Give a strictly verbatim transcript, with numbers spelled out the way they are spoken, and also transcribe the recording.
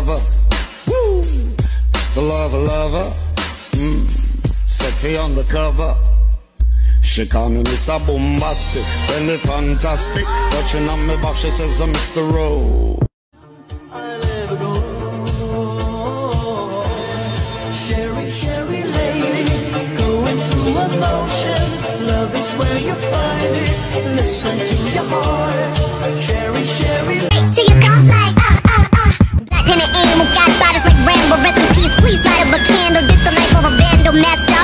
lover. Woo! It's the lover, lover. Mm. Sexy on the cover. She call me Mister Bombastic, tell me fantastic. Touching on me back, she says I'm Mister Rowe. I let her go. Sherry, Sherry lady, going through emotion. Love is where you find it. Listen to your heart. Sherry, Sherry. Till you come like ah ah ah. Black in the animal, got bodies like Rambo. Rest in peace, please light up a candle. This the life of a vandal, master.